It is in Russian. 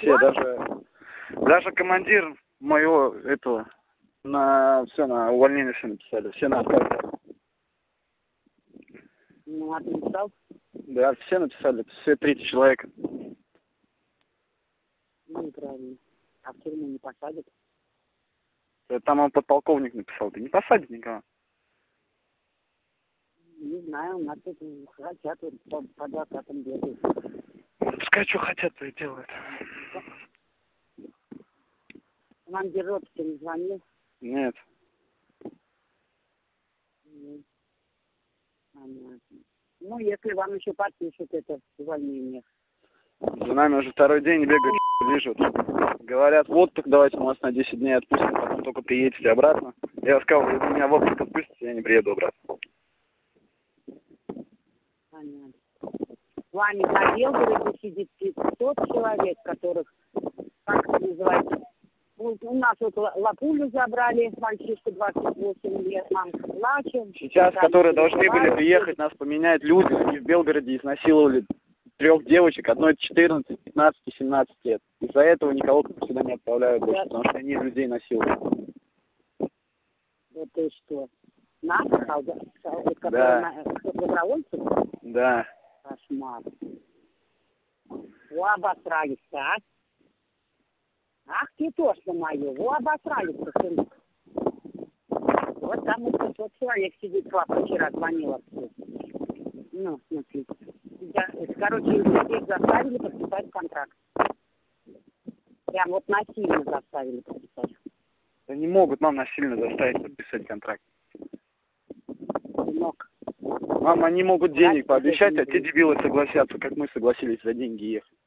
все, даже командир моего этого на увольнение все написали, все на отказ. Ну, а ты написал? Да, все написали, все 30 человек. Ну, правильно. А в тюрьму не посадят? Там он подполковник написал, ты не посадит никого. Не знаю, у нас тут хотят по адвокатам бегают. Пускай что хотят, то и делают. Командир роты не звонил? Нет. Нет. Понятно. Ну, если вам еще подпишут это увольнение. За нами уже второй день бегают, лежат. Говорят, в отпуск давайте мы вас на 10 дней отпустим, потом только приедете обратно. Я сказал, если меня в отпуск отпустите, я не приеду обратно. Понятно. С вами на Белгороде сидит 500 человек, которых, как это называется, у нас вот Лапулю забрали, мальчишку 28 лет, мамка плачет. Сейчас, которые должны были приехать, нас поменять люди, они в Белгороде изнасиловали 3 девочек, одной 14, 15 и 17 лет. Из-за этого никого сюда не отправляют больше, потому что они людей насилуют. Вот и что? Нас, да. Добровольцев? Да. Кошмар. Во, обосрались-то, а? Ах ты тошно мое, во, обосрались-то, сынок. Вот там вот 500 человек сидит, папа вчера звонила. Ну, смотрите. Короче, здесь заставили подписать контракт. Прям вот насильно заставили подписать. Да не могут нам насильно заставить подписать контракт. Сынок. Мама, они могут денег пообещать, а те дебилы согласятся, как мы согласились за деньги ехать.